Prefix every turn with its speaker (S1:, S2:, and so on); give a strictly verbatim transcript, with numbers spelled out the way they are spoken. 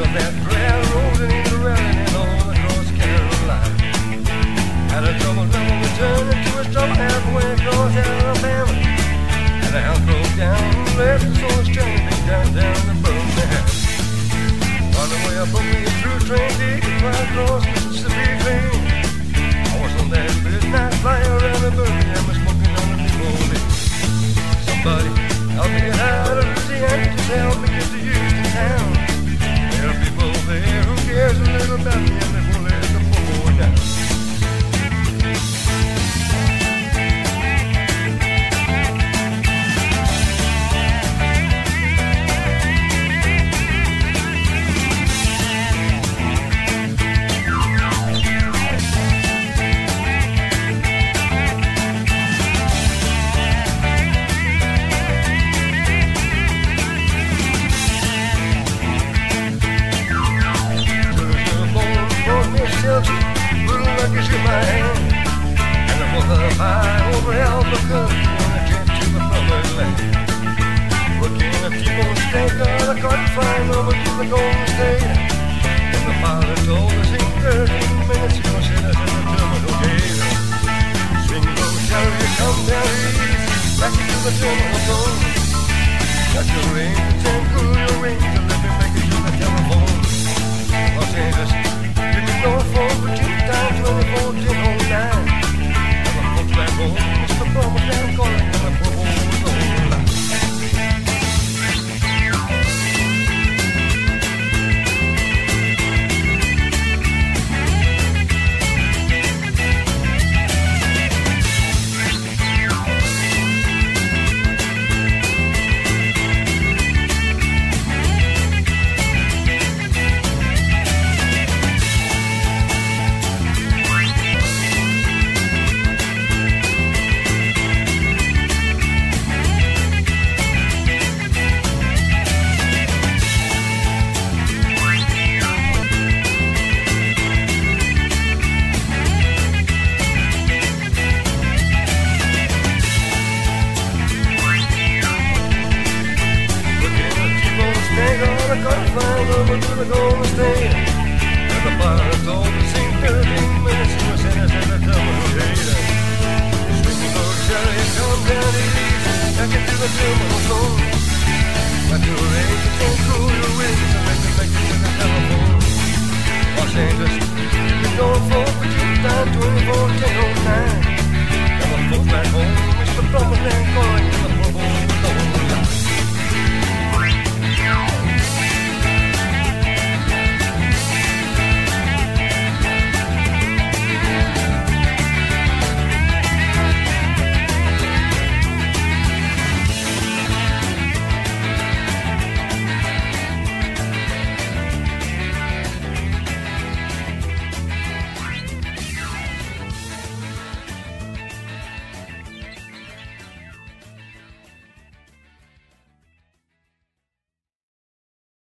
S1: that grand road and the railing and all across Carolina. Had a trouble double returning to his trouble halfway across Alabama. And the house broke down, left the soul stranded down down to Birmingham. On the way up on me through train ticket right across Mississippi plain. I was on that midnight flyer around the Birmingham, smoking on the people. Somebody help me get out of Louisiana, just help me get to Houston town. There are people there who cares a little about me and they won't let the poor down. Little luggage in my hand, and I walk up high over Albuquerque on a jet to the promised land. Working a T-bone steak on a cart flying over to the Golden State. And the pilot told us in thirteen minutes he was hit us at the terminal gate. Swing low, shall you come down easy, back into the terminal zone. Got your ring to ten, cool your ring to let me make it to the telephone. Los Angeles, give me no phone for two times twenty-four ten oh nine. I'm a folks back home, it's the promise that I'm calling, and I'm for home with the whole lot. I couldn't find over to the Golden State. And the pilot told us in thirteen minutes he was in us at the terminal gate. Swinging low, shall you come down easy, back into the terminal zone. Got your age, it's so cool.